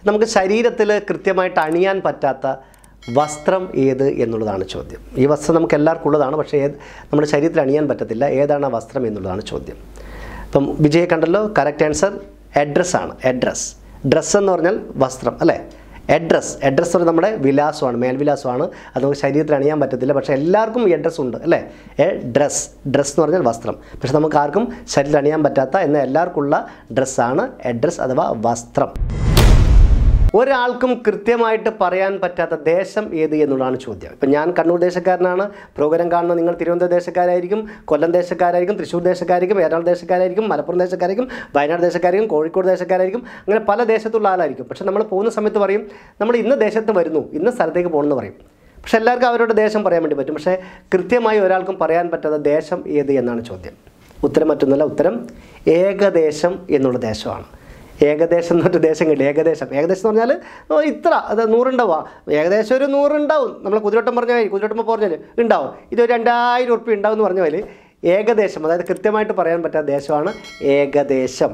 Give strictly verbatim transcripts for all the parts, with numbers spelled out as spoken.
നമുക്ക് ശരീരത്തിൽ കൃത്യമായിട്ട് അണിയാൻ പറ്റാത്ത വസ്ത്രം ഏത് എന്നുള്ളതാണ് ചോദ്യം. ഈ വസ്ത്രം നമുക്ക് എല്ലാവർക്കും ഉള്ളതാണ്, പക്ഷേ ഏത് നമ്മുടെ ശരീരത്തിൽ അണിയാൻ പറ്റത്തില്ല. ഏതാണ് ആ വസ്ത്രം എന്നുള്ളതാണ് ചോദ്യം. അപ്പം വിജയെ കണ്ടല്ലോ, കറക്റ്റ് ആൻസർ അഡ്രസ്സാണ്. അഡ്രസ്, ഡ്രസ്സ് എന്ന് പറഞ്ഞാൽ വസ്ത്രം അല്ലേ. അഡ്രസ്, അഡ്രസ്സ് എന്ന് പറഞ്ഞാൽ നമ്മുടെ വിലാസമാണ്, മേൽവിലാസമാണ്. അത് നമുക്ക് ശരീരത്തിൽ അണിയാൻ പറ്റത്തില്ല, പക്ഷേ എല്ലാവർക്കും ഈ അഡ്രസ്സ് ഉണ്ട് അല്ലേ. എ ഡ്രസ്, ഡ്രസ്സ് എന്ന് പറഞ്ഞാൽ വസ്ത്രം. പക്ഷേ നമുക്ക് ആർക്കും ശരീരത്തിൽ അണിയാൻ പറ്റാത്ത എന്നാൽ എല്ലാവർക്കും ഉള്ള ഡ്രസ്സാണ് അഡ്രസ് അഥവാ വസ്ത്രം. ഒരാൾക്കും കൃത്യമായിട്ട് പറയാൻ പറ്റാത്ത ദേശം ഏത് എന്നുള്ളതാണ് ചോദ്യം. ഇപ്പം ഞാൻ കണ്ണൂർ ദേശക്കാരനാണ്, പ്രോഗ്രാം കാണുന്നത് നിങ്ങൾ തിരുവനന്തപുരം ദേശക്കാരായിരിക്കും, കൊല്ലം ദേശക്കാരായിരിക്കും, തൃശ്ശൂർ ദേശക്കാരായിരിക്കും, എറണാകുളം ദേശക്കാരായിരിക്കും, മലപ്പുറം ദേശക്കാരായിരിക്കും, വയനാട് ദേശക്കാരായിരിക്കും, കോഴിക്കോട് ദേശക്കാരായിരിക്കും, അങ്ങനെ പല ദേശത്തുള്ള ആളായിരിക്കും. പക്ഷേ നമ്മൾ പോകുന്ന സമയത്ത് പറയും നമ്മൾ ഇന്ന ദേശത്ത് വരുന്നു, ഇന്ന സ്ഥലത്തേക്ക് പോകണമെന്ന് പറയും. പക്ഷേ എല്ലാവർക്കും അവരുടെ ദേശം പറയാൻ വേണ്ടി പറ്റും. പക്ഷേ കൃത്യമായി ഒരാൾക്കും പറയാൻ പറ്റാത്ത ദേശം ഏത് എന്നാണ് ചോദ്യം. ഉത്തരം മറ്റൊന്നുമല്ല, ഉത്തരം ഏകദേശം എന്നുള്ള ദേശമാണ്. ഏകദേശം എന്നൊരു ദേശം കിട്ടി. ഏകദേശം ഏകദേശം എന്ന് പറഞ്ഞാൽ ഇത്ര, അത് നൂറുണ്ടാവുക, ഏകദേശം ഒരു നൂറുണ്ടാവും. നമ്മൾ കുതിരവട്ടം പറഞ്ഞ പോലെ, കുതിരവട്ടം പറഞ്ഞാൽ ഉണ്ടാവും, ഇതൊരു രണ്ടായിരം ഉറുപ്പ്യ ഉണ്ടാവും എന്ന് പറഞ്ഞ പോലെ ഏകദേശം, അതായത് കൃത്യമായിട്ട് പറയാൻ പറ്റാത്ത ദേശമാണ് ഏകദേശം.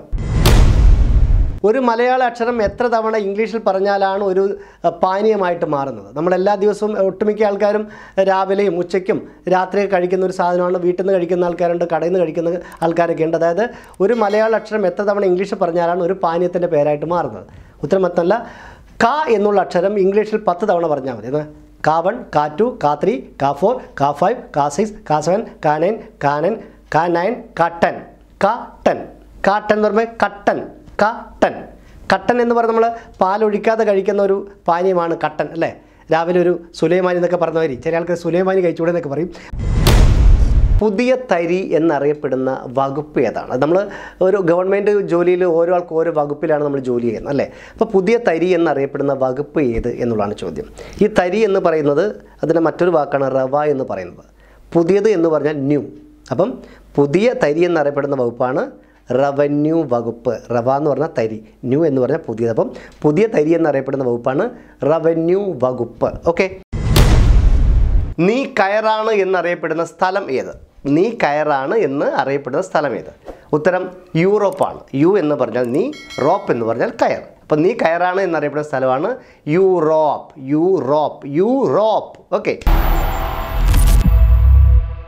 ഒരു മലയാള അക്ഷരം എത്ര തവണ ഇംഗ്ലീഷിൽ പറഞ്ഞാലാണ് ഒരു പാനീയമായിട്ട് മാറുന്നത്? നമ്മളെല്ലാ ദിവസവും ഒട്ടുമിക്ക ആൾക്കാരും രാവിലെയും ഉച്ചയ്ക്കും രാത്രിയൊക്കെ കഴിക്കുന്ന ഒരു സാധനമാണ്. വീട്ടിൽ നിന്ന് കഴിക്കുന്ന ആൾക്കാരുണ്ട്, കടയിൽ നിന്ന് കഴിക്കുന്ന ആൾക്കാരൊക്കെ ഉണ്ട്. അതായത് ഒരു മലയാള അക്ഷരം എത്ര തവണ ഇംഗ്ലീഷിൽ പറഞ്ഞാലാണ് ഒരു പാനീയത്തിൻ്റെ പേരായിട്ട് മാറുന്നത്? ഉത്തരം മറ്റല്ല, ക എന്നുള്ള അക്ഷരം ഇംഗ്ലീഷിൽ പത്ത് തവണ പറഞ്ഞാൽ മതി. കാ വൺ, കാ ടു, കാ ത്രീ, കാ ഫോർ, കാ ഫൈവ്, കാ സിക്സ്, കാ സെവൻ, കാ നയൻ, കാ നയൻ, കാ നയൻ, കാ ടെൻ, കാ ടെൻ. കാ ടെൻ എന്ന് പറയുമ്പോൾ കട്ടൻ, കട്ടൻ. കട്ടൻ എന്ന് പറഞ്ഞാൽ നമ്മൾ പാലൊഴിക്കാതെ കഴിക്കുന്ന ഒരു പാനീയമാണ് കട്ടൻ അല്ലേ. രാവിലെ ഒരു സുലൈമാനി എന്നൊക്കെ പറഞ്ഞവരി, ചില ആൾക്കാർ സുലൈമാനി കഴിച്ചുകൂടെ എന്നൊക്കെ പറയും. പുതിയ തരി എന്നറിയപ്പെടുന്ന വകുപ്പ് ഏതാണ്? നമ്മൾ ഒരു ഗവൺമെൻറ് ജോലിയിൽ ഓരോ ആൾക്കും ഓരോ വകുപ്പിലാണ് നമ്മൾ ജോലി ചെയ്യുന്നത് അല്ലേ. അപ്പോൾ പുതിയ തരി എന്നറിയപ്പെടുന്ന വകുപ്പ് ഏത് എന്നുള്ളതാണ് ചോദ്യം. ഈ തരി എന്ന് പറയുന്നത് അതിൻ്റെ മറ്റൊരു വാക്കാണ് റവ എന്ന് പറയുന്നത്. പുതിയത് എന്ന് പറഞ്ഞാൽ ന്യൂ. അപ്പം പുതിയ തരി എന്നറിയപ്പെടുന്ന വകുപ്പാണ് റവന്യൂ വകുപ്പ്. റവ എന്ന് പറഞ്ഞാൽ തരി, ന്യൂ എന്ന് പറഞ്ഞാൽ പുതിയത്. അപ്പം പുതിയ തരി എന്നറിയപ്പെടുന്ന വകുപ്പാണ് റവന്യൂ വകുപ്പ്. ഓക്കെ. നീ കയറാണ് എന്നറിയപ്പെടുന്ന സ്ഥലം ഏത്? നീ കയറാണ് എന്ന് അറിയപ്പെടുന്ന സ്ഥലം ഏത്? ഉത്തരം യൂറോപ്പാണ്. യു എന്ന് പറഞ്ഞാൽ നീ, റോപ്പ് എന്ന് പറഞ്ഞാൽ കയർ. അപ്പം നീ കയറാണ് എന്നറിയപ്പെടുന്ന സ്ഥലമാണ് യൂറോപ്പ്. Europe, Europe. ഓക്കെ.